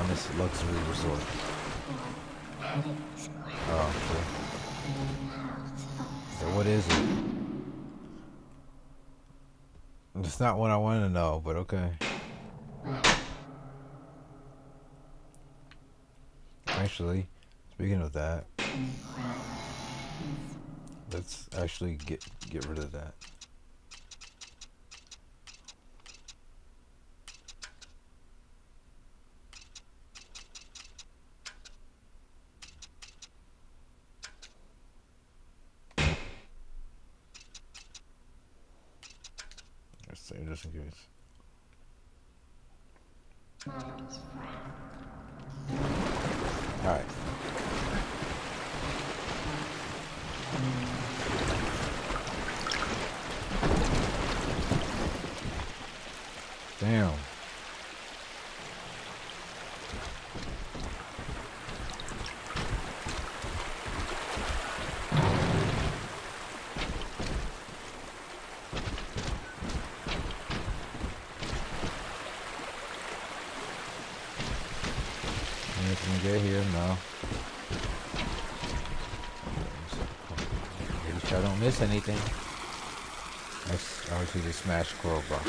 on this luxury resort. Oh, okay. So what is it? It's not what I want to know, but okay. Actually, speaking of that, let's actually get rid of that. Let's save just in case. Alright. Damn. Anything get here? No. Make sure I don't miss anything. That's obviously the smash crowbar.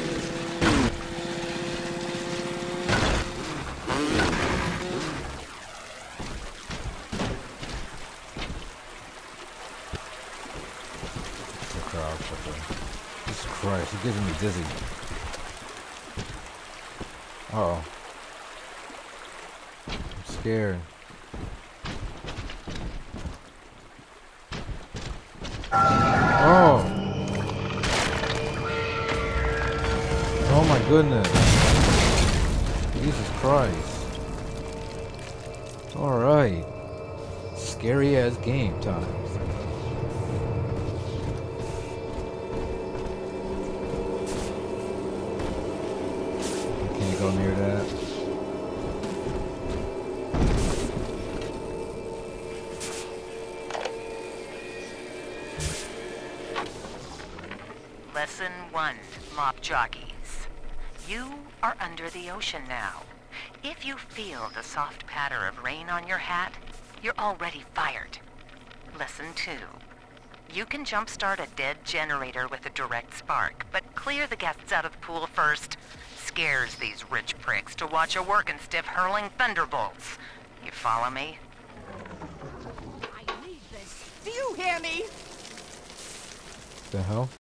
Jesus Christ, he's giving me dizzy. Uh-oh. I'm scared. Oh! Oh my goodness. Jesus Christ. Alright. Scary ass game times. Can't go near that. Lesson 1, mop jockeys. You are under the ocean now. If you feel the soft patter of rain on your hat, you're already fired. Lesson 2. You can jumpstart a dead generator with a direct spark, but clear the guests out of the pool first. Scares these rich pricks to watch a working stiff hurling thunderbolts. You follow me? I need this. Do you hear me? The hell?